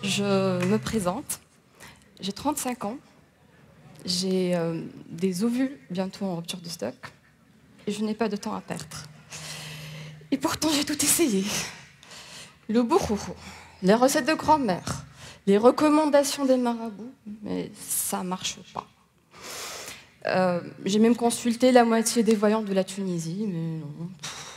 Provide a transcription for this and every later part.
Je me présente, j'ai 35 ans, j'ai des ovules bientôt en rupture de stock et je n'ai pas de temps à perdre. Et pourtant j'ai tout essayé. Le bourrouro, les recettes de grand-mère, les recommandations des marabouts, mais ça ne marche pas. J'ai même consulté la moitié des voyants de la Tunisie, mais non.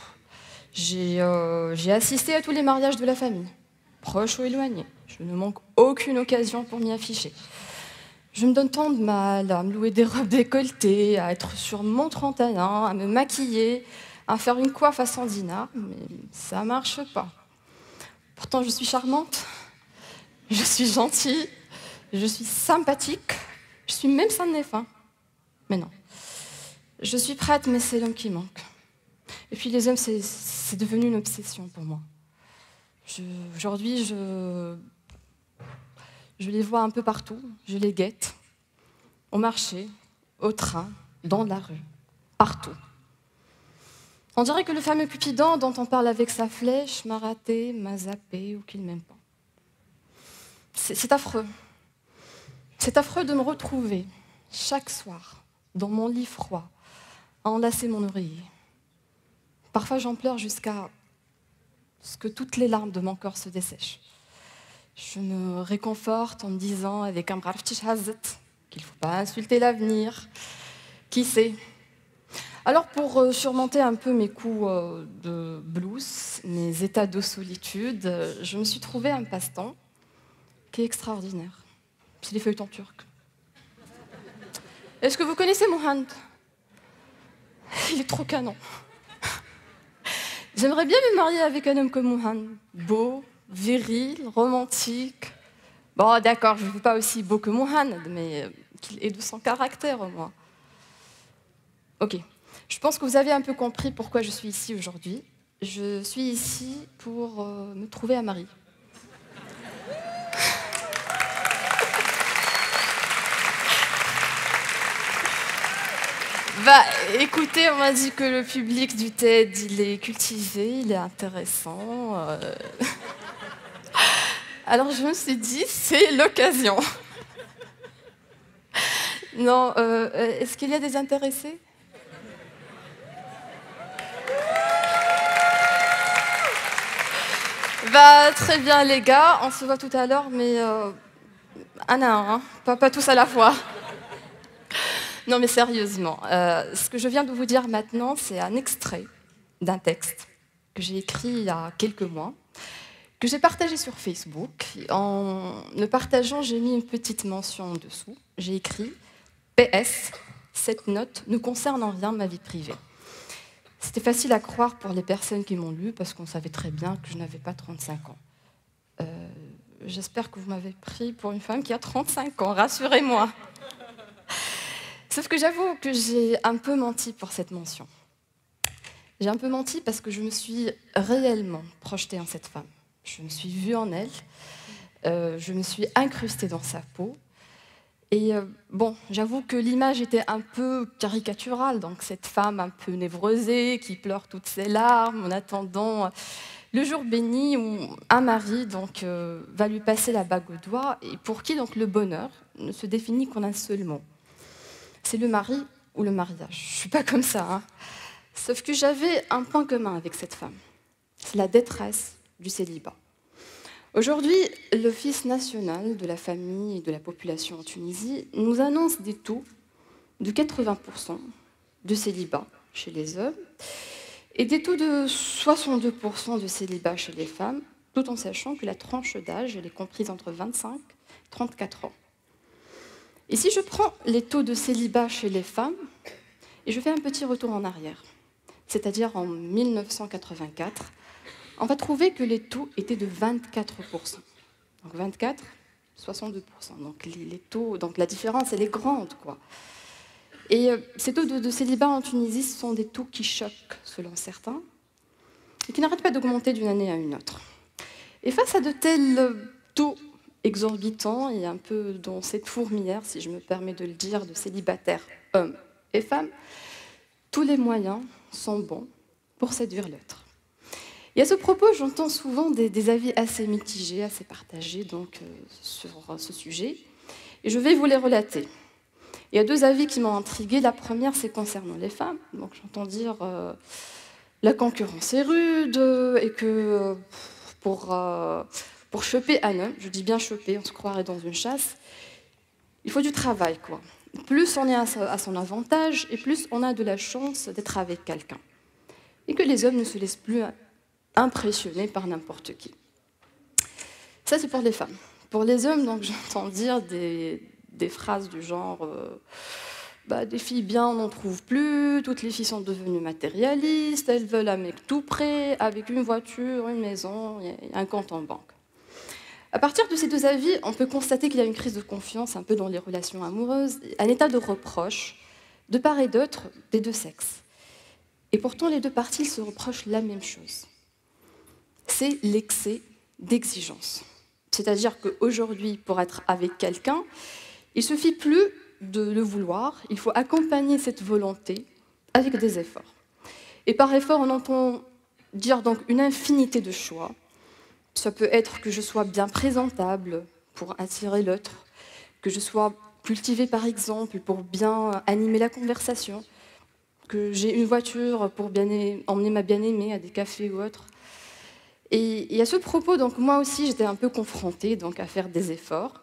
J'ai assisté à tous les mariages de la famille, proches ou éloignés. Je ne manque aucune occasion pour m'y afficher. Je me donne tant de mal à me louer des robes décolletées, à être sur mon 31, à me maquiller, à faire une coiffe à 100 dinars, mais ça ne marche pas. Pourtant, je suis charmante, je suis gentille, je suis sympathique, je suis même sainte des fins. Mais non, je suis prête, mais c'est l'homme qui manque. Et puis les hommes, c'est devenu une obsession pour moi. Aujourd'hui, je les vois un peu partout, je les guette, au marché, au train, dans la rue, partout. On dirait que le fameux Cupidon dont on parle avec sa flèche m'a raté, m'a zappé ou qu'il ne m'aime pas. C'est affreux. C'est affreux de me retrouver chaque soir dans mon lit froid, à enlacer mon oreiller. Parfois j'en pleure jusqu'à ce que toutes les larmes de mon corps se dessèchent. Je me réconforte en me disant avec un brave petit hazet qu'il ne faut pas insulter l'avenir. Qui sait? Alors pour surmonter un peu mes coups de blues, mes états de solitude, je me suis trouvé un passe-temps qui est extraordinaire. C'est les feuilletons turcs. Est-ce que vous connaissez Mohand? Il est trop canon. J'aimerais bien me marier avec un homme comme Mohand. Beau, viril, romantique. Bon, d'accord, je ne veux pas aussi beau que Mohand, mais qu'il ait de son caractère au moins. Ok, je pense que vous avez un peu compris pourquoi je suis ici aujourd'hui. Je suis ici pour me trouver un mari. Bah, écoutez, on m'a dit que le public du TED, il est cultivé, il est intéressant. Alors je me suis dit, c'est l'occasion. Non, est-ce qu'il y a des intéressés? Bah, très bien les gars, on se voit tout à l'heure, mais un à un, hein, pas tous à la fois. Non mais sérieusement, ce que je viens de vous dire maintenant, c'est un extrait d'un texte que j'ai écrit il y a quelques mois, que j'ai partagé sur Facebook. En le partageant, j'ai mis une petite mention en dessous. J'ai écrit « PS, cette note ne concerne en rien ma vie privée ». C'était facile à croire pour les personnes qui m'ont lu, parce qu'on savait très bien que je n'avais pas 35 ans. J'espère que vous m'avez pris pour une femme qui a 35 ans, rassurez-moi. Sauf que j'avoue que j'ai un peu menti pour cette mention. J'ai un peu menti parce que je me suis réellement projetée en cette femme. Je me suis vue en elle, je me suis incrustée dans sa peau. Et bon, j'avoue que l'image était un peu caricaturale, donc cette femme un peu névrosée, qui pleure toutes ses larmes en attendant le jour béni où un mari donc, va lui passer la bague au doigt, et pour qui donc, le bonheur ne se définit qu'en un seul mot. C'est le mari ou le mariage. Je ne suis pas comme ça, hein. Sauf que j'avais un point commun avec cette femme. C'est la détresse du célibat. Aujourd'hui, l'Office national de la famille et de la population en Tunisie nous annonce des taux de 80% de célibat chez les hommes et des taux de 62% de célibat chez les femmes, tout en sachant que la tranche d'âge est comprise entre 25 et 34 ans. Et si je prends les taux de célibat chez les femmes, et je fais un petit retour en arrière, c'est-à-dire en 1984, on va trouver que les taux étaient de 24%. Donc 24, 62%. Donc les taux, donc la différence, elle est grande, quoi. Et ces taux de célibat en Tunisie sont des taux qui choquent, selon certains, et qui n'arrêtent pas d'augmenter d'une année à une autre. Et face à de tels taux exorbitants et un peu dans cette fourmilière, si je me permets de le dire, de célibataires, hommes et femmes, tous les moyens sont bons pour séduire l'autre. Et à ce propos, j'entends souvent des avis assez mitigés, assez partagés donc, sur ce sujet. Et je vais vous les relater. Il y a deux avis qui m'ont intriguée. La première, c'est concernant les femmes. Donc j'entends dire la concurrence est rude et que pour choper un homme, je dis bien choper, on se croirait dans une chasse, il faut du travail, quoi. Plus on est à son avantage et plus on a de la chance d'être avec quelqu'un. Et que les hommes ne se laissent plus impressionner par n'importe qui. Ça, c'est pour les femmes. Pour les hommes, donc, j'entends dire des phrases du genre des filles bien, on n'en trouve plus, toutes les filles sont devenues matérialistes, elles veulent un mec tout près, avec une voiture, une maison, et un compte en banque. À partir de ces deux avis, on peut constater qu'il y a une crise de confiance un peu dans les relations amoureuses, un état de reproche, de part et d'autre, des deux sexes. Et pourtant, les deux parties se reprochent la même chose. C'est l'excès d'exigence. C'est-à-dire qu'aujourd'hui, pour être avec quelqu'un, il ne suffit plus de le vouloir, il faut accompagner cette volonté avec des efforts. Et par effort, on entend dire donc une infinité de choix. Ça peut être que je sois bien présentable pour attirer l'autre, que je sois cultivée par exemple pour bien animer la conversation, que j'ai une voiture pour emmener ma bien-aimée à des cafés ou autre. Et à ce propos, donc, moi aussi, j'étais un peu confrontée donc, à faire des efforts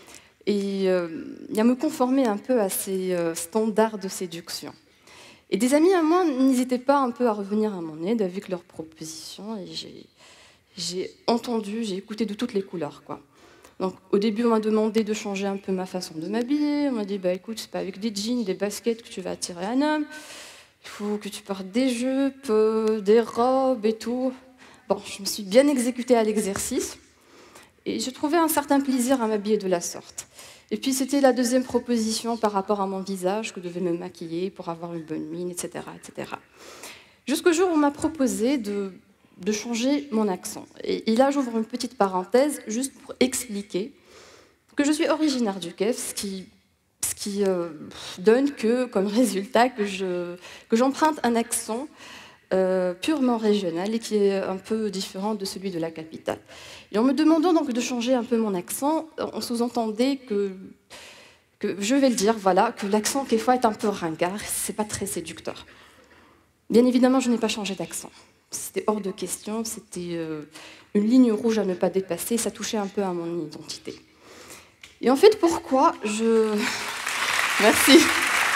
et à me conformer un peu à ces standards de séduction. Et des amis à moi n'hésitaient pas un peu à revenir à mon aide avec leurs propositions et j'ai entendu, j'ai écouté de toutes les couleurs, quoi. Donc, au début, on m'a demandé de changer un peu ma façon de m'habiller. On m'a dit, écoute, c'est pas avec des jeans, des baskets que tu vas attirer un homme. Il faut que tu portes des jupes, des robes et tout. Bon, je me suis bien exécutée à l'exercice et j'ai trouvé un certain plaisir à m'habiller de la sorte. Et puis, c'était la deuxième proposition par rapport à mon visage, que je devais me maquiller pour avoir une bonne mine, etc. etc. Jusqu'au jour où on m'a proposé de changer mon accent. Et là, j'ouvre une petite parenthèse, juste pour expliquer que je suis originaire du Kef, ce qui donne comme résultat que j'emprunte un accent purement régional et qui est un peu différent de celui de la capitale. Et en me demandant donc de changer un peu mon accent, on sous-entendait que je vais le dire, voilà, que l'accent quelquefois est un peu ringard, c'est pas très séducteur. Bien évidemment, je n'ai pas changé d'accent. C'était hors de question, c'était une ligne rouge à ne pas dépasser, ça touchait un peu à mon identité. Et en fait, pourquoi Merci.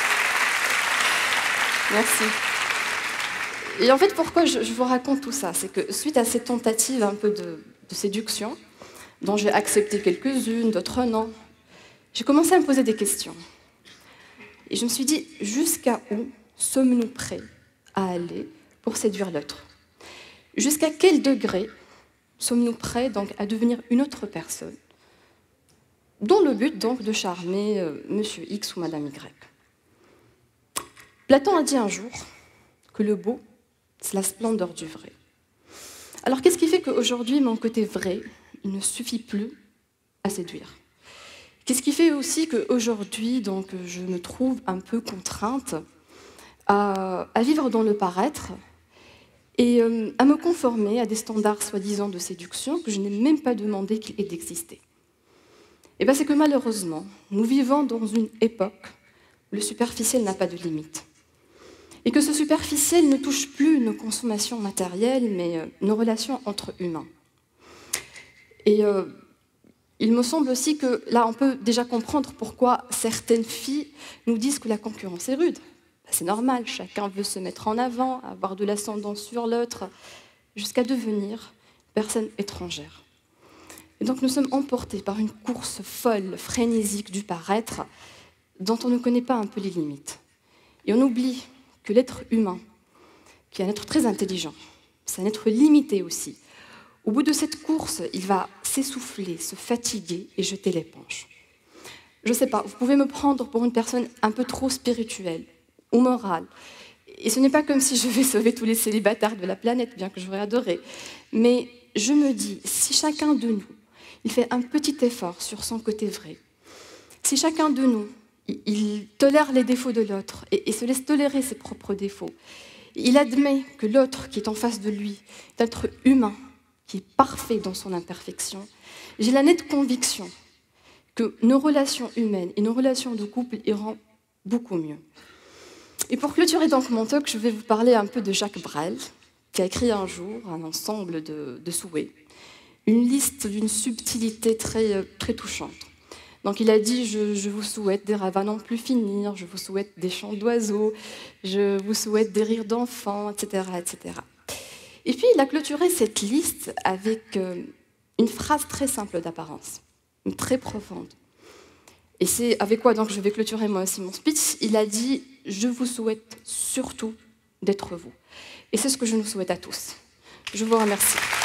Merci. Et en fait, pourquoi je vous raconte tout ça? C'est que suite à ces tentatives un peu de séduction, dont j'ai accepté quelques-unes, d'autres non, j'ai commencé à me poser des questions. Et je me suis dit, jusqu'à où sommes-nous prêts à aller pour séduire l'autre? Jusqu'à quel degré sommes-nous prêts donc, à devenir une autre personne, dans le but donc de charmer Monsieur X ou Madame Y? Platon a dit un jour que le beau, c'est la splendeur du vrai. Alors qu'est-ce qui fait qu'aujourd'hui, mon côté vrai, il ne suffit plus à séduire? Qu'est-ce qui fait aussi qu'aujourd'hui, donc, je me trouve un peu contrainte à vivre dans le paraître et à me conformer à des standards soi-disant de séduction que je n'ai même pas demandé qu'ils aient d'exister? Et bien c'est que malheureusement, nous vivons dans une époque où le superficiel n'a pas de limite. Et que ce superficiel ne touche plus nos consommations matérielles, mais nos relations entre humains. Et il me semble aussi que là, on peut déjà comprendre pourquoi certaines filles nous disent que la concurrence est rude. C'est normal, chacun veut se mettre en avant, avoir de l'ascendant sur l'autre, jusqu'à devenir personne étrangère. Et donc nous sommes emportés par une course folle, frénésique du paraître, dont on ne connaît pas un peu les limites. Et on oublie que l'être humain, qui est un être très intelligent, c'est un être limité aussi. Au bout de cette course, il va s'essouffler, se fatiguer et jeter l'éponge. Je ne sais pas, vous pouvez me prendre pour une personne un peu trop spirituelle ou morale. Et ce n'est pas comme si je vais sauver tous les célibataires de la planète, bien que j'aurais adoré. Mais je me dis, si chacun de nous, il fait un petit effort sur son côté vrai, si chacun de nous, il tolère les défauts de l'autre et se laisse tolérer ses propres défauts, Il admet que l'autre qui est en face de lui est un être humain, qui est parfait dans son imperfection. J'ai la nette conviction que nos relations humaines et nos relations de couple iront beaucoup mieux. Et pour clôturer donc mon talk, je vais vous parler un peu de Jacques Brel, qui a écrit un jour un ensemble de souhaits, une liste d'une subtilité très, très touchante. Donc il a dit « Je vous souhaite des rêves à n'en plus finir, je vous souhaite des chants d'oiseaux, je vous souhaite des rires d'enfants, etc., etc. » Et puis il a clôturé cette liste avec une phrase très simple d'apparence, très profonde. Et c'est avec quoi donc je vais clôturer moi aussi mon speech. Il a dit « Je vous souhaite surtout d'être vous ». Et c'est ce que je nous souhaite à tous. Je vous remercie.